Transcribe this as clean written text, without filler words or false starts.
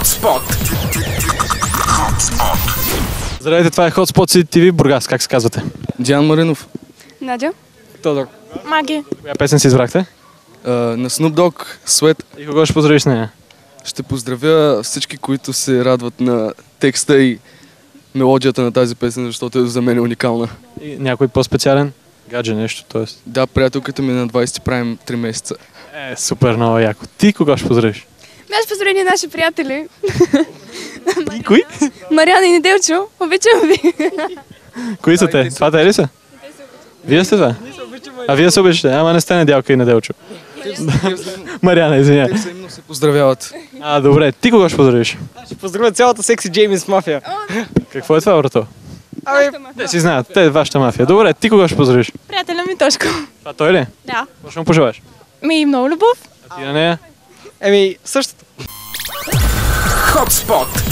Hotspot. Здравейте, това е Hotspot TV Бургас. Как се казвате? Диан Маринов. Надя. Тодор. Маги. Коя песен си избрахте? На Snoop Dogg, Sweat. И кого ще поздравиш с нея? Ще поздравя всички, които се радват на текста и мелодията на тази песен, защото за мен е уникална. И някой по-специален? Гадже нещо, т.е. Да, приятелката ми на 20 правим 3 месеца. Супер, много яко. Ти кого ще поздравиш? Аз поздравя наши приятели. И кои? Мариана и Неделчо. Обичам ви. Кои са те? Това те ли са? Вие сте това? А вие се обичате? Ама не сте Недялка и Неделчо. Мариана, извиня. Те взаимно се поздравяват. Добре. Ти кого ще поздравиш? Ще поздравя цялата секси Джеймис мафия. Какво е това, брато? Те си знаят. Те е вашата мафия. Добре, ти кого ще поздравиш? Приятеля ми Тошко. Това той ли е? Да. Какво ще му пожелаеш? Много любов. А ти на нея? Същото. Hotspot.